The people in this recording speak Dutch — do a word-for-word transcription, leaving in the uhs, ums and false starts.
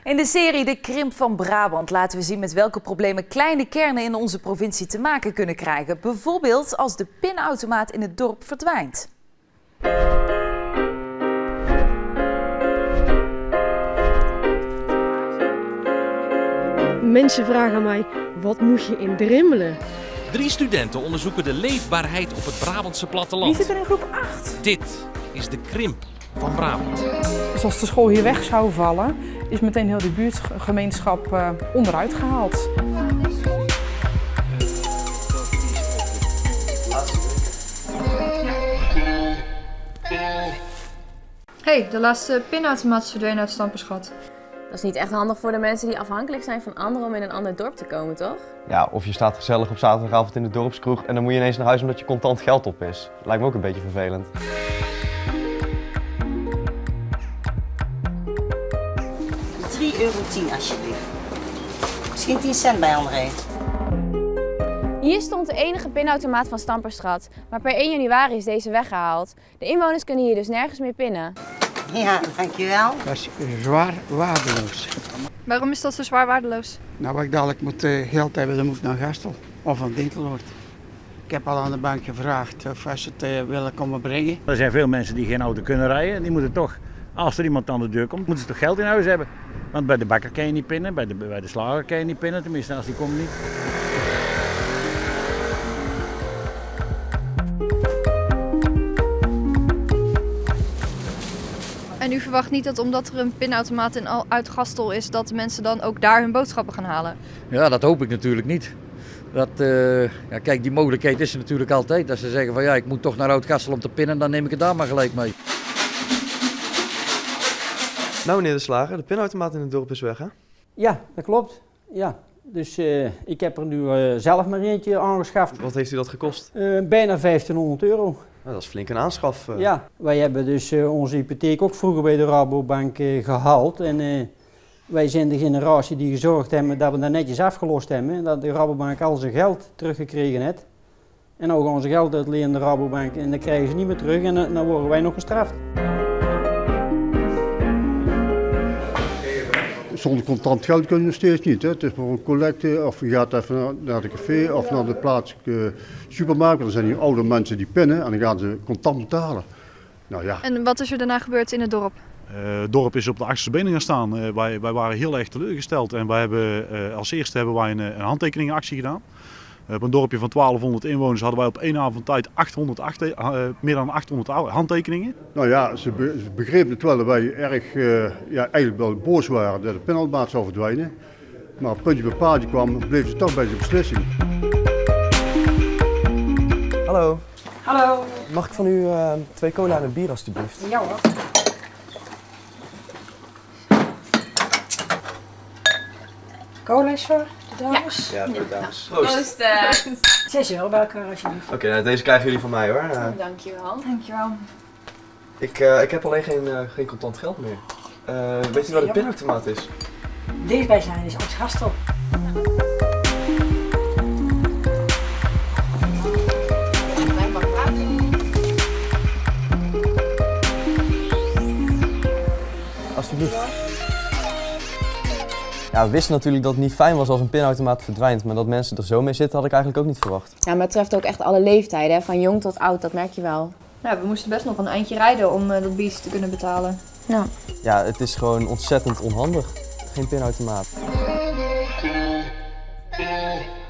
In de serie De Krimp van Brabant laten we zien met welke problemen kleine kernen in onze provincie te maken kunnen krijgen. Bijvoorbeeld als de pinautomaat in het dorp verdwijnt. Mensen vragen aan mij, wat moet je in Drimmelen? Drie studenten onderzoeken de leefbaarheid op het Brabantse platteland. Wie zit er in groep acht? Dit is De Krimp van Brabant. Dus als de school hier weg zou vallen, is meteen heel de buurtgemeenschap uh, onderuit gehaald. Hey, de laatste pinautomaat is verdwenen uit Stamperschat. Dat is niet echt handig voor de mensen die afhankelijk zijn van anderen om in een ander dorp te komen, toch? Ja, of je staat gezellig op zaterdagavond in de dorpskroeg en dan moet je ineens naar huis omdat je contant geld op is. Lijkt me ook een beetje vervelend. drie euro tien alsjeblieft. Misschien tien cent bij André. Hier stond de enige pinautomaat van Stamperschat, maar per één januari is deze weggehaald. De inwoners kunnen hier dus nergens meer pinnen. Ja, dankjewel. Dat is zwaar waardeloos. Waarom is dat zo zwaar waardeloos? Nou, wat ik dadelijk moet uh, geld hebben, dan moet ik naar Gastel of aan Dinteloord. Ik heb al aan de bank gevraagd of ze het uh, willen komen brengen. Er zijn veel mensen die geen auto kunnen rijden. Die moeten toch, als er iemand aan de deur komt, moeten ze toch geld in huis hebben. Want bij de bakker kan je niet pinnen, bij de, bij de slager kan je niet pinnen, tenminste als die komt niet. En u verwacht niet dat omdat er een pinautomaat in uit Gastel is, dat de mensen dan ook daar hun boodschappen gaan halen? Ja, dat hoop ik natuurlijk niet. Dat, uh, ja, kijk, die mogelijkheid is er natuurlijk altijd. Als ze zeggen van ja, ik moet toch naar Oud-Gastel om te pinnen, dan neem ik het daar maar gelijk mee. Nou meneer De Slager, de pinautomaat in het dorp is weg, hè? Ja, dat klopt. Ja. Dus uh, ik heb er nu uh, zelf maar eentje aangeschaft. Wat heeft u dat gekost? Uh, bijna vijftienhonderd euro. Nou, dat is flink een aanschaf. Uh. Ja, wij hebben dus uh, onze hypotheek ook vroeger bij de Rabobank uh, gehaald. En uh, wij zijn de generatie die gezorgd hebben dat we dat netjes afgelost hebben. En dat de Rabobank al zijn geld teruggekregen heeft. En nou gaan ze geld uitlenen aan de Rabobank en dan krijgen ze niet meer terug en uh, dan worden wij nog gestraft. Zonder contant geld kun je nog steeds niet. Hè. Het is voor een collecte of je gaat even naar de café of naar de plaatselijke supermarkt. Dan zijn die oude mensen die pinnen en dan gaan ze contant betalen. Nou, ja. En wat is er daarna gebeurd in het dorp? Uh, het dorp is op de achterste benen gaan staan. Uh, wij, wij waren heel erg teleurgesteld en wij hebben, uh, als eerste hebben wij een, een handtekeningenactie gedaan. Uh, op een dorpje van twaalfhonderd inwoners hadden wij op één avond tijd achthonderd, uh, meer dan achthonderd handtekeningen. Nou ja, ze, be, ze begrepen het wel dat wij erg, uh, ja, eigenlijk wel boos waren dat de pinautomaat zou verdwijnen. Maar op puntje bij paaltje kwam, bleven ze toch bij zijn beslissing. Hallo. Hallo. Mag ik van u uh, twee cola en een bier alstublieft? Ja hoor. Cola is voor de dames? Ja, voor de dames. Ja. Proost. Proost uh... zes euro bij elkaar alsjeblieft. Oké, okay, nou, deze krijgen jullie van mij hoor. Uh, Dankjewel. Dankjewel. Ik, uh, ik heb alleen geen, uh, geen contant geld meer. Uh, weet u waar de pinautomaat is? Dichtbij zijn is Oud-Gastel. Alsjeblieft. Ja, we wisten natuurlijk dat het niet fijn was als een pinautomaat verdwijnt, maar dat mensen er zo mee zitten had ik eigenlijk ook niet verwacht. Ja, maar het treft ook echt alle leeftijden, hè? Van jong tot oud, dat merk je wel. Ja, we moesten best nog een eindje rijden om uh, dat biertje te kunnen betalen. Ja. Ja, het is gewoon ontzettend onhandig. Geen pinautomaat.